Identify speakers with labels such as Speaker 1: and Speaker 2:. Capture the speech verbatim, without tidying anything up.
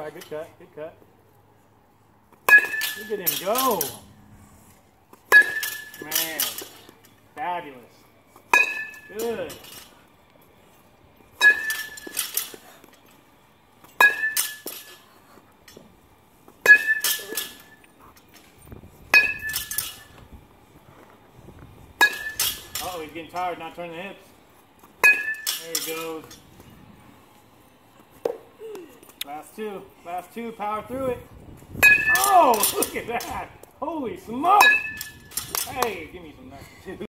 Speaker 1: try. Good cut. Good cut. Look at him go. Man. Fabulous. Good. Oh, he's getting tired, not turning the hips. There he goes. Last two. Last two. Power through it. Oh, look at that. Holy smoke. Hey, give me some nice two.